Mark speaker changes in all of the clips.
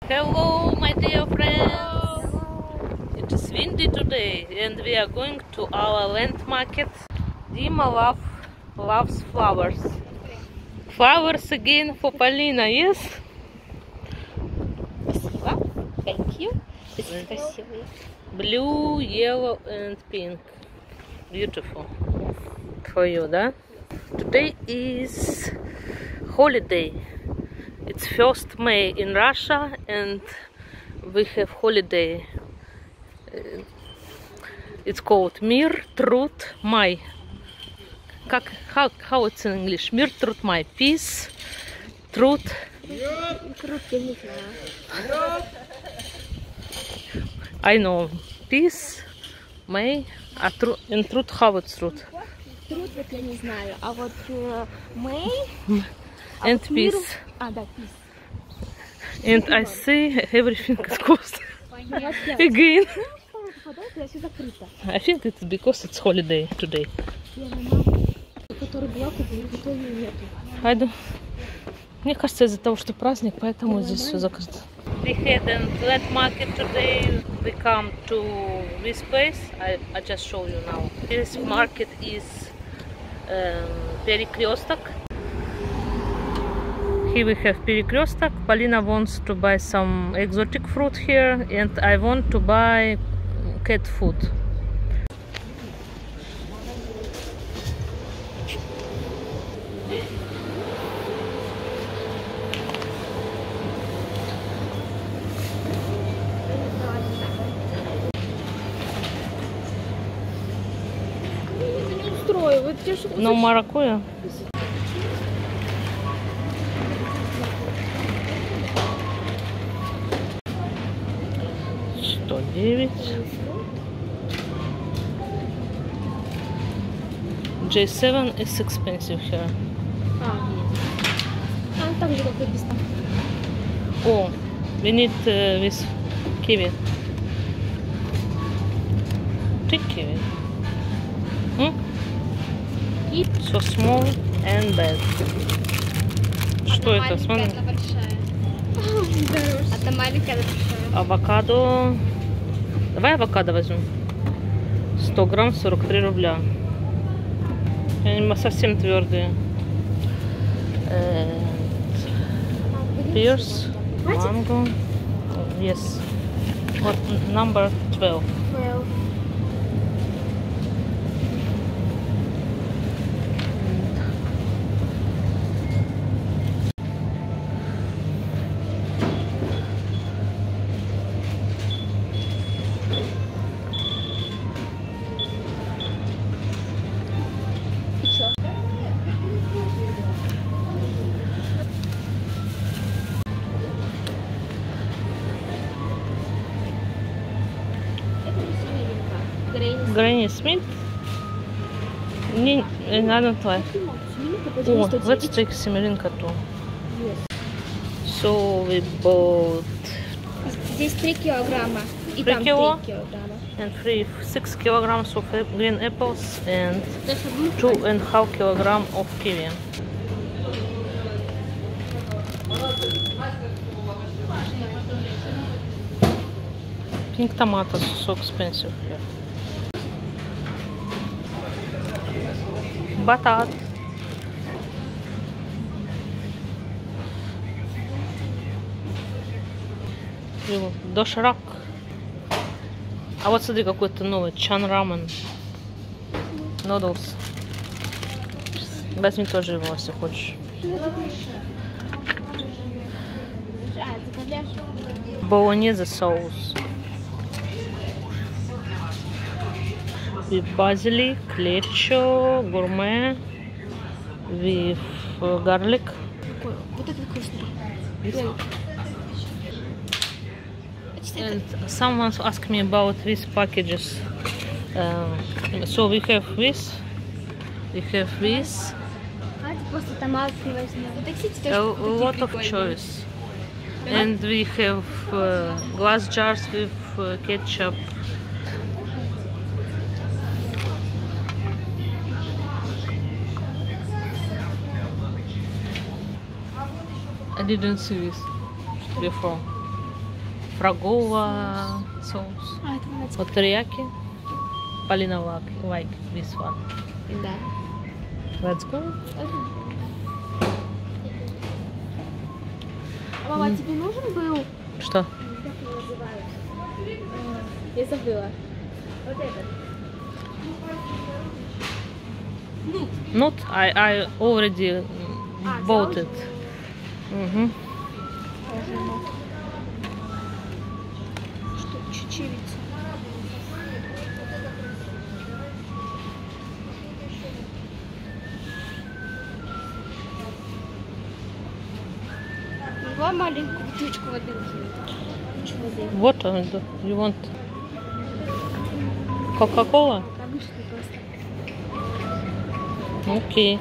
Speaker 1: Hello, my dear friends. It is windy today, and we are going to our land market. Dima loves flowers. Flowers again for Polina, yes?
Speaker 2: Спасибо. Thank you. Красивые.
Speaker 1: Blue, yellow, and pink. Beautiful for you, да? Today is holiday. It's 1st May in Russia, and we have holiday. It's called Mir, Trud, May. How it's in English? Mir, Trud, May. Peace, Truth. I know. Peace, May, and Truth. How it's Truth?
Speaker 2: Труд вот я не знаю, а вот May
Speaker 1: and peace.
Speaker 2: Да, peace.
Speaker 1: And I see everything is closed again. I think it's because it's holiday today. Мне кажется, из-за того, что праздник, поэтому здесь все закрыто. We had a land market today. We come to this place. I just show you now. This market is Перекресток. Here we have Перекресток. Polina wants to buy some exotic fruit here, and I want to buy cat food. No маракуйя. $109. J7 is expensive here. Oh, we need this kiwi. Take kiwi. So small and bad. Что это? Смотри.
Speaker 2: Это маленькая, большая.
Speaker 1: Авокадо. Давай авокадо возьмем. 100 грамм, 43 рубля. Они совсем твердые. Pears, mango. Yes. What number 12?
Speaker 2: 12.
Speaker 1: Granny Smith. I don't like. Oh, let's take семеринка too. So we bought.
Speaker 2: Здесь 3 килограмма. И
Speaker 1: 3
Speaker 2: там
Speaker 1: кило?
Speaker 2: 3 килограмма.
Speaker 1: And 6 kilograms of green apples and 2.5 kilograms of kiwi. Pink tomatoes so expensive here. Батат. Доширак. А вот смотри, какой-то новый чан рамен. Noodles. Возьми тоже его, если хочешь. Болонезе соус. With basilic, lecho, gourmet, with garlic.
Speaker 2: Вот это вкусно.
Speaker 1: And someone asked me about these packages. So we have this. A lot of choice. And we have glass jars with ketchup. I didn't see this before. фрагового соус.
Speaker 2: А, это молодец.
Speaker 1: Вот терияки. Полина like this one.
Speaker 2: Да.
Speaker 1: Let's go.
Speaker 2: А, мама, тебе нужен был?
Speaker 1: Что?
Speaker 2: Как его называют? Я забыла. Вот этот.
Speaker 1: Not. I already bought it. Угу.
Speaker 2: Что? Чечевица. Два маленькую бутылочку воды.
Speaker 1: Вот он. You want Coca-Cola?
Speaker 2: Обычный просто.
Speaker 1: Окей.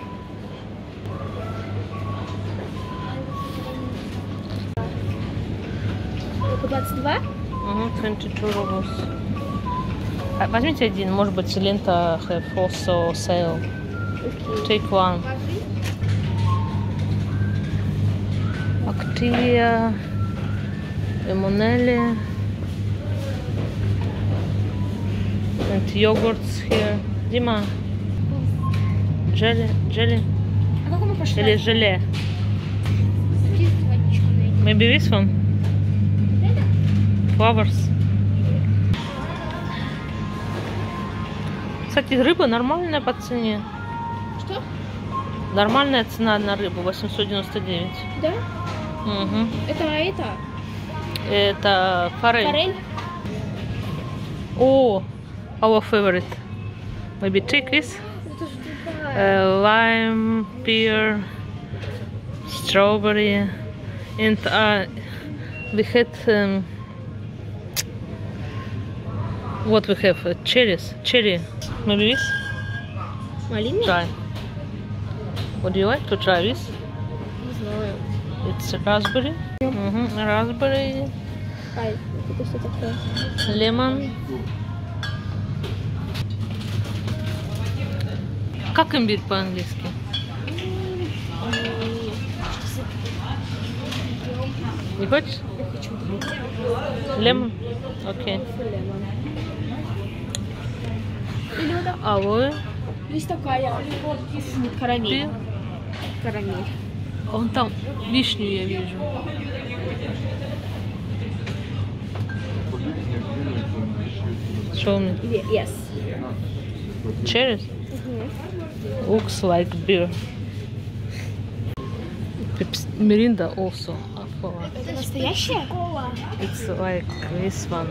Speaker 2: Только 22?
Speaker 1: Угу, 22 rubles. Возьмите один, может быть, лента have also sale.
Speaker 2: Окей.
Speaker 1: Take one. Activia, Lemonelli, and yogurts here. Дима, jelly,
Speaker 2: А как мы пошли?
Speaker 1: или желе? Maybe this one? Flowers. Кстати, рыба нормальная по цене.
Speaker 2: Что?
Speaker 1: Нормальная цена на рыбу, 899.
Speaker 2: Да?
Speaker 1: Угу.
Speaker 2: Это?
Speaker 1: Это форель.
Speaker 2: Форель?
Speaker 1: О, our favorite. Maybe take this.
Speaker 2: Это же другая.
Speaker 1: Lime, pear, strawberry, and we had what we have cherry. Maybe this.
Speaker 2: Малина?
Speaker 1: Try. Would you like to try this?
Speaker 2: Не знаю.
Speaker 1: It's raspberry. Raspberry,
Speaker 2: Ай, это что такое?
Speaker 1: lemon. Как имбирь по-английски? Не хочешь?
Speaker 2: Я хочу.
Speaker 1: Lemon? Окей.
Speaker 2: Или вот так.
Speaker 1: Алоэ.
Speaker 2: Есть такая. Карамель. Карамель.
Speaker 1: Вон там вишню я вижу. Show me.
Speaker 2: Yes.
Speaker 1: Cherries? Looks like beer. Mirinda also.
Speaker 2: Это настоящая?
Speaker 1: It's like this one.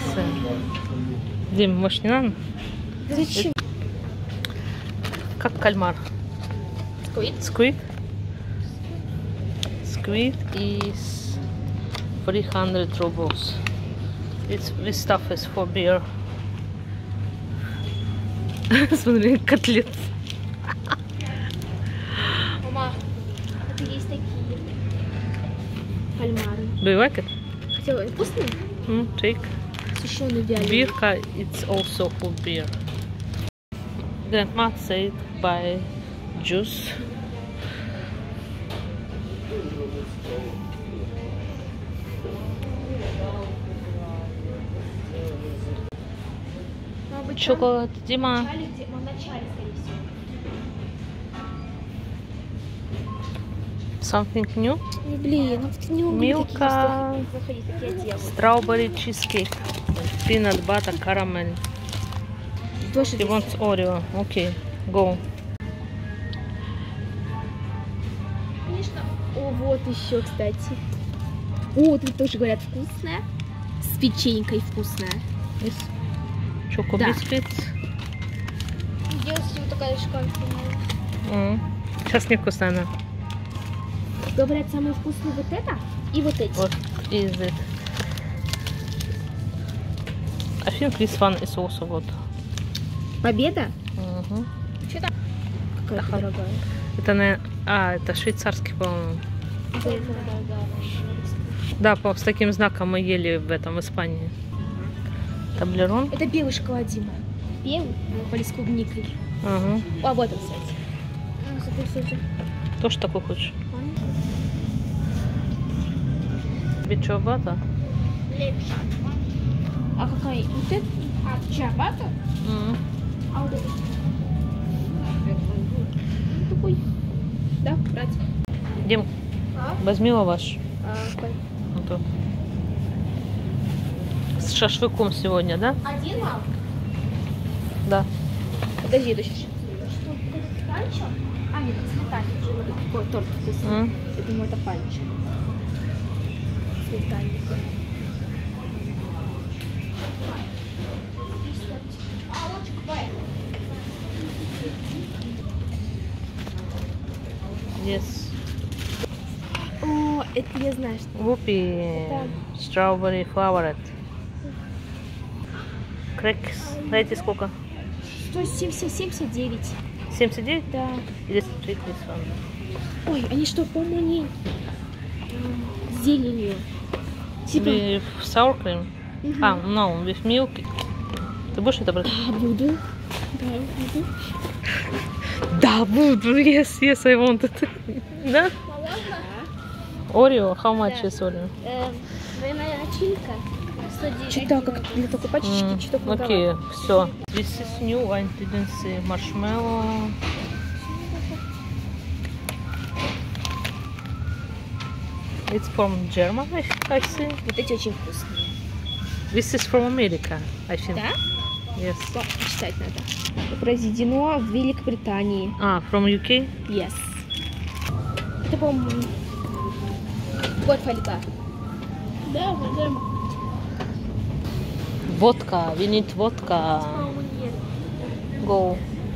Speaker 1: Дим, может не надо?
Speaker 2: Зачем?
Speaker 1: Как кальмар. Squid? Squid is 300 rubles. This stuff is for beer. Смотри, котлет.
Speaker 2: Мама, это есть такие кальмары.
Speaker 1: Do you like it?
Speaker 2: Хотела, вкусные?
Speaker 1: Take.
Speaker 2: Сушеный вяленый.
Speaker 1: Birka, it's also for beer. Grandma said buy juice. Шоколад, Дима.
Speaker 2: В начале, скорее всего.
Speaker 1: Something new?
Speaker 2: Блин, ну ты не умеешь.
Speaker 1: Милка.
Speaker 2: Заходи, так я делаю.
Speaker 1: Strawberry cheesecake. Peanut butter caramel.
Speaker 2: Тоже
Speaker 1: He wants Oreo. Okay, go.
Speaker 2: конечно. О, вот еще, кстати. О, тут тоже говорят вкусная. С печенькой вкусная.
Speaker 1: Yes. Choco
Speaker 2: Да.
Speaker 1: biscuits.
Speaker 2: Делать вот такая шоколадная.
Speaker 1: Сейчас невкусная она.
Speaker 2: Говорят, самый вкусный вот это и вот эти.
Speaker 1: What is it? I think this one is also good.
Speaker 2: Победа?
Speaker 1: Мгм.
Speaker 2: Что там? Какая
Speaker 1: Да,
Speaker 2: дорогая.
Speaker 1: Это это швейцарский, по-моему. Да, с таким знаком мы ели в Испании. Таблерон.
Speaker 2: Это белый шоколад, Дима. Белый? Или с клубникой.
Speaker 1: Ага.
Speaker 2: А вот он, кстати.
Speaker 1: Тоже такой хочешь? Тебе что, вата?
Speaker 2: А какая? Вот это? А, чиабатта? А вот это? Такой. Да, брать.
Speaker 1: Дим, возьми лаваш.
Speaker 2: Какой?
Speaker 1: Вот то. С шашлыком сегодня, да?
Speaker 2: Один лав?
Speaker 1: Да.
Speaker 2: Подожди, это сейчас. Что, это панчо? А, нет, это сметанник. Какой торт вкусный. Я думаю, это панчо. Сметанник.
Speaker 1: Yes.
Speaker 2: О, это я знаю, что.
Speaker 1: Whoopie. Strawberry flavored. Крекс. Знаете сколько?
Speaker 2: 179.
Speaker 1: 79?
Speaker 2: Да.
Speaker 1: Или 30 one?
Speaker 2: Ой, они что, по-моему, они с зеленью. Типа...
Speaker 1: With sour cream? А, no, with milk. Ты будешь это брать?
Speaker 2: Да, буду. Да, буду.
Speaker 1: Да, буду. Yes, yes, I want it. Да? Oreo? How much is Oreo?
Speaker 2: Двойная начинка. Что-то как для такой пачечки, что-то много.
Speaker 1: Окей, все. This is new, I didn't see marshmallow. It's from Germany, I see.
Speaker 2: Вот эти очень вкусные.
Speaker 1: This is from America, I think.
Speaker 2: Да?
Speaker 1: Yes.
Speaker 2: Почитать надо. Произведено в Великобритании.
Speaker 1: А, from UK?
Speaker 2: Yes. Это, по-моему, вот фольга. Да, да.
Speaker 1: Водка, we need vodka.
Speaker 2: По-моему, нет.
Speaker 1: Go.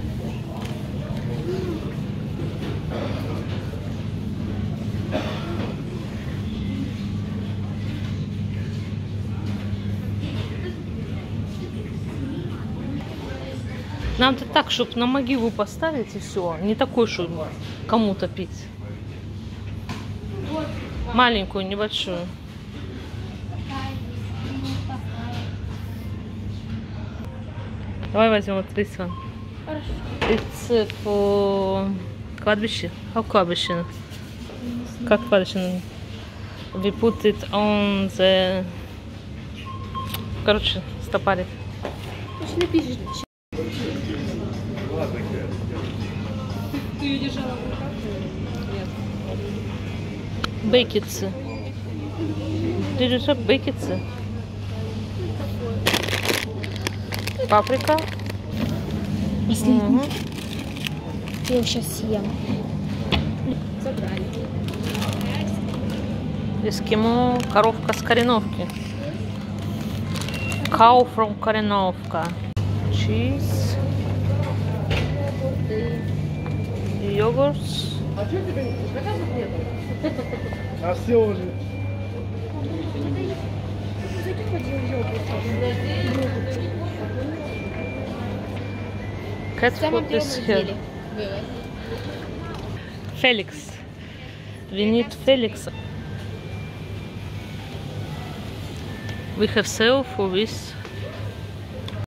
Speaker 1: Надо так, чтобы на могилу поставить и все. Не такой, чтобы кому-то пить. Маленькую, небольшую. Давай возьмем вот this one. It's for кладбище. How кладбище? Как кладбище? We put it on the... Короче, стопарик.
Speaker 2: Что напишешь? Ты ее держала в руках? Нет.
Speaker 1: Бейкетсы. Ты держишь бейкетсы? Паприка.
Speaker 2: Последний. Я его сейчас съем. Забрали.
Speaker 1: Эскимо, коровка с Кореновки. Cow from Кореновка. Cheese. Йогурт.
Speaker 3: А что тебе заказов нет? А все уже.
Speaker 1: Cat food is here. Felix. We need Felix. We have sale for this